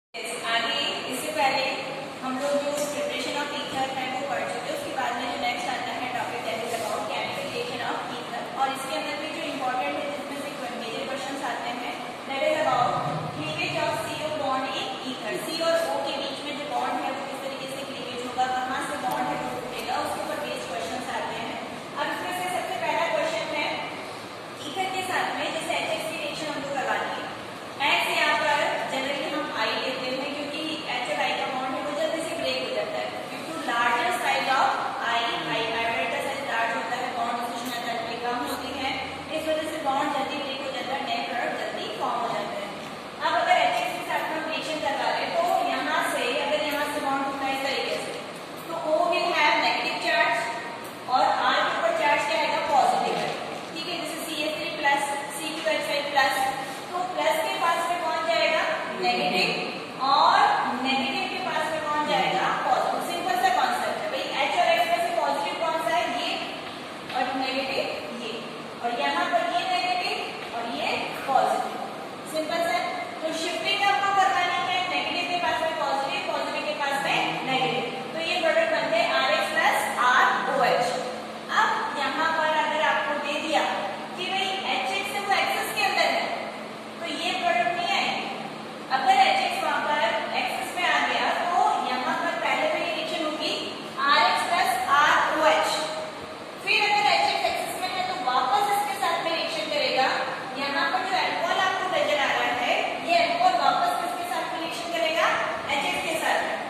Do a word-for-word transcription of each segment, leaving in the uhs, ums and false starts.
आगे इससे पहले हम लोग जो प्रिपरेशन ऑफ ईथर है वो पढ़ चुके हैं। उसके बाद में जो नेक्स्ट आता है topic that is about chemical reaction of ether, और इसके अंदर भी जो इम्पोर्टेंट है जिसमें से मेजर क्वेश्चंस आते हैं that is about cleavage of C O bond in ether. C और ओ के बीच में जो बॉन्ड है वो किस तरीके से क्लीवेज होगा, कहाँ से बॉन्ड है वो टूटेगा, उसके ऊपर बेस्ड क्वेश्चंस आते हैं। अब इसमें से सबसे पहला क्वेश्चन है ईथर के साथ में जैसे एच एक्स की रिएक्शन हम लोग करवानी है। एक्स यहाँ पर जनरली हम आई लेते हैं क्योंकि एच और आई का बॉन्ड है वो जल्दी से ब्रेक हो जाता है due to larger size of I I iodide का साइज लार्ज होता है, बॉन्ड डिस्ट्रीब्यूशन कम होती है, इस वजह से बॉन्ड जल्दी ब्रेक हो जाता है, नए प्रोडक्ट जल्दी फॉर्म हो जाते हैं। अब अगर एच एक्स के साथ हम रिएक्शन करवा रहे हैं तो यहाँ से अगर यहाँ से बॉन्ड होता है इस तरीके से तो O will have negative charge और R के ऊपर चार्ज क्या आएगा, पॉजिटिव है। ठीक है, जैसे C H three plus C two H five plus, तो प्लस के पास में कौन जाएगा, नेगेटिव, और नेगेटिव के पास में कौन जाएगा, पॉजिटिव। सिंपल सा कॉन्सेप्ट है भाई, एच और एक्स में से पॉजिटिव कौन सा है, ये, और नेगेटिव ये, और यहाँ पर ये नेगेटिव और ये पॉजिटिव। सिंपल सा। तो शिफ्टिंग आपको करवानी है, नेगेटिव के पास में पॉजिटिव, पॉजिटिव के पास में नेगेटिव, तो ये प्रोडक्ट बनते हैं R X plus R O H. अब यहाँ पर अगर आपको दे दिया कि भाई एच एक्स है वो एक्सेस के अंदर है तो ये प्रोडक्ट नहीं आएगी। अगर एच एक्स वहां पर एक्सेस में आ गया तो यहाँ पर पहले में रिएक्शन होगी R X plus R O H. फिर अगर एच एक्स एक्सेस में है तो वापस इसके साथ में रिएक्शन करेगा। यहाँ पर जो अल्कोहल आपको नजर आ रहा है ये अल्कोहल वापस किसके साथ में रिएक्शन करेगा, एच एक्स के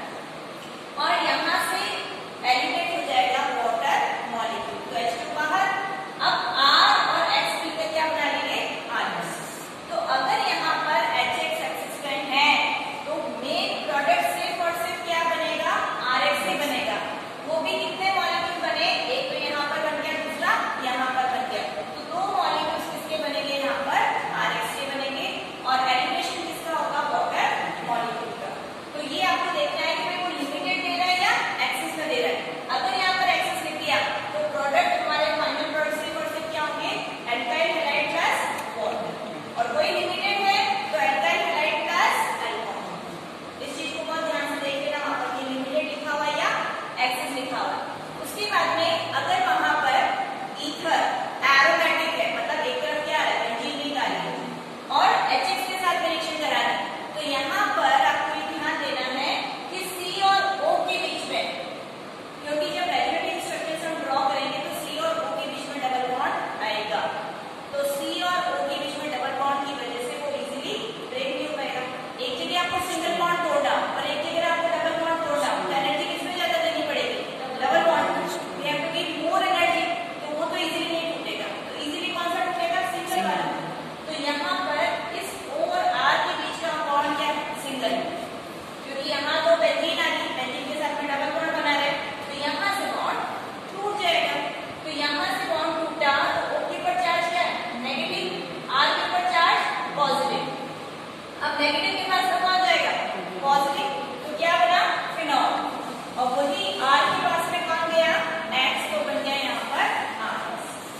साथ, और यहाँ से एलिमिनेट हो जाएगा वाटर मॉलिक्यूल, तो एच टू बाहर। अब R और X मिलकर क्या बना लेंगे, आर एक्स। तो अगर यहाँ पर एच एक्स एक्सिस में है तो मेन प्रोडक्ट सिर्फ और सिर्फ क्या बनेगा, आर एक्स से बनेगा। वो भी कितने मॉलिक्यूल बने, एक तो यहाँ पर बन गया, दूसरा यहाँ पर बन गया, तो दो मॉलिक्यूल्स किसके बनेंगे, यहाँ पर आर एक्स के बनेंगे, और एलिमिनेशन किसका होगा, वाटर मॉलिक्यूल का। तो ये आपको देखना है कि वो लिमिटेड दे रहा है या एक्सिस में दे रहा है। अगर यहाँ पर एक्सिस लिख दिया तो प्रोडक्ट हमारे फाइनल प्रोडक्ट सिर्फ और सिर्फ क्या होंगे, एल्काइल हैलाइड प्लस वाटर, और कोई लिमिटेड है तो एल्काइल हैलाइड प्लस अल्कोहल। इस चीज को बहुत ध्यान से देख लेना, वहां पर ये लिमिटेड लिखा हुआ है या एक्सिस लिखा हुआ है। उसके बाद में अगर वहां पर ईथर एरोमेटिक है, मतलब एक तरफ क्या आ रहा है, बेंजीन रिंग आ रही है, और एच एक्स के साथ रिएक्शन करा रहे हैं, तो यहाँ पर आपको ये ध्यान देना है कि सी और O के बीच में, क्योंकि जब रेजोनेटिव स्ट्रक्चर्स हम ड्रॉ करेंगे तो सी और O के बीच में डबल बॉन्ड आएगा, तो सी और O के बीच में डबल बॉन्ड की वजह से वो इजीली ब्रेक नहीं हो पाएगा। एक जगह आपको सिंगल बॉन्ड तोड़ना और एक जगह आपको डबल बॉन्ड तोड़ना, तो एनर्जी किसमें ज्यादा देनी पड़ेगी, double bond. We have to give more energy, तो वो तो इजीली नहीं टूटेगा, तो इजीली कौन सा टूटेगा, सिंगल वाला। तो यहाँ पर इस O और R के बीच का बॉन्ड क्या है, सिंगल, क्योंकि यहाँ तो बेंजीन आ गई, बेंजीन के साथ में डबल बॉन्ड बना रहे हैं, तो यहाँ से बॉन्ड टूट जाएगा। तो यहाँ से बॉन्ड टूटा तो O के ऊपर चार्ज क्या है, नेगेटिव, R के ऊपर चार्ज पॉजिटिव। अब नेगेटिव के पास में कौन जाएगा, पॉजिटिव, तो क्या बना, फिनॉल, और वही R के पास में कौन गया, X, तो बन गया यहाँ पर R।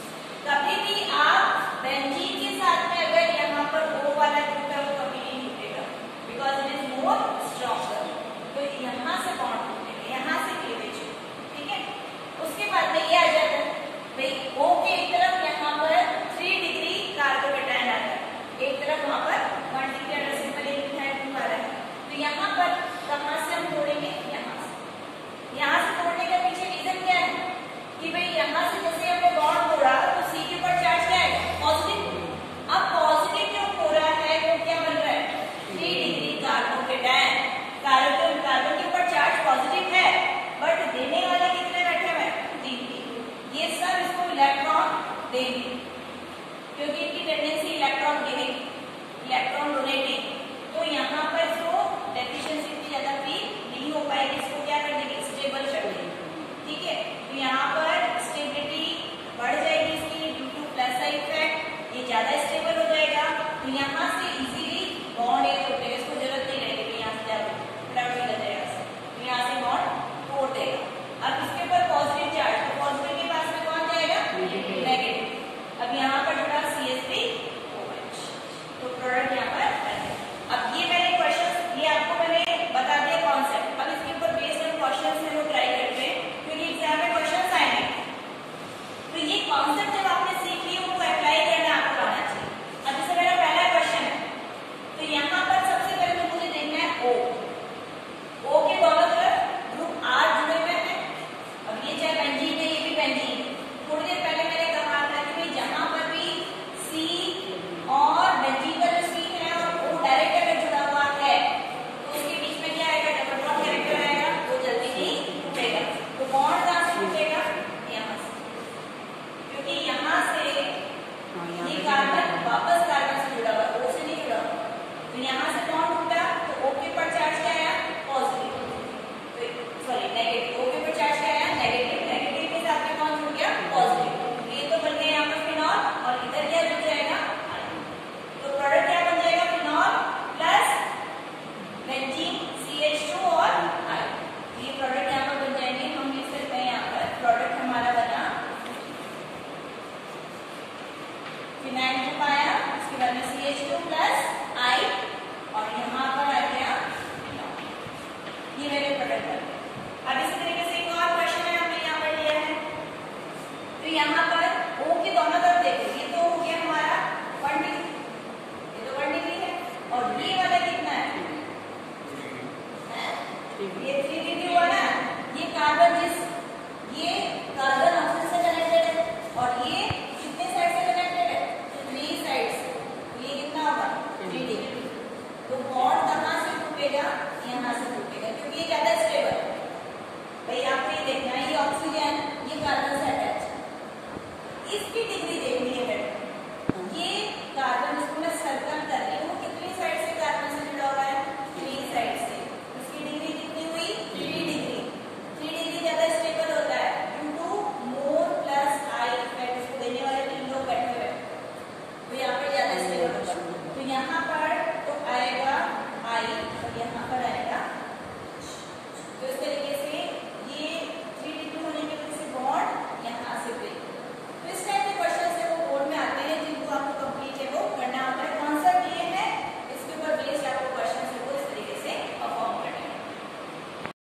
कभी भी आप बेंजीन के साथ में अगर यहाँ पर O वाला टूटा तो कभी नहीं टूटेगा, because it is more stronger, तो यहाँ से बॉन्ड टूटेगा, यहाँ से क्लीवेज। ठीक है, उसके बाद में ये आ जाता है भाई O के एक तरफ यहाँ पर थ्री डिग्री कार्बोकेटायन आता है, एक तरफ वहाँ पर वन डिग्री अगर सिंपल लिखा है, तो यहाँ पर कहाँ से हम तोड़ेंगे, यहाँ से। यहाँ से तोड़ने का पीछे रीजन क्या है कि भाई यहाँ से जैसे हमने बॉन्ड तोड़ा तो सी के ऊपर चार्ज क्या है, पॉजिटिव। अब पॉजिटिव जो हो रहा है वो क्या बन रहा है, three degree carbocation. Carbon carbon के ऊपर चार्ज पॉजिटिव है, बट देने वाले कितने बैठे हुए हैं, तीन। ये सब इसको इलेक्ट्रॉन देंगे, क्योंकि इनकी tendency electron giving, electron donating, तो यहाँ पर इसको डेफिशिएंसी इतनी ज्यादा फील नहीं हो पाएगी, इसको क्या कर देंगे, स्टेबल कर देंगे। ठीक है, तो यहाँ पर स्टेबिलिटी बढ़ जाएगी इसकी due to plus side effect, ये ज्यादा स्टेबल हो जाएगा, तो यहाँ से इजीली बॉन्ड ये टूटेगा, इसको जरूरत नहीं रहेगी यहाँ से जाकर फटाफट निकल जाएगा, तो यहाँ से बॉन्ड तोड़ देगा। अब इसके ऊपर पॉजिटिव चार्ज, तो पॉजिटिव के पास में कौन जाएगा, नेगेटिव। अब यहाँ पर जुड़ा C H three O H, तो प्रोडक्ट यहाँ पर ये थ्री डी हुआ ना, ये कार्बन जिस ये कार्बन ऑक्सीजन से कनेक्टेड है और ये कितने साइड से कनेक्टेड है, थ्री साइड से, तो ये कितना होगा थ्री डी। तो बॉन्ड कहाँ से टूटेगा, यहाँ से टूटेगा, क्योंकि ये ज्यादा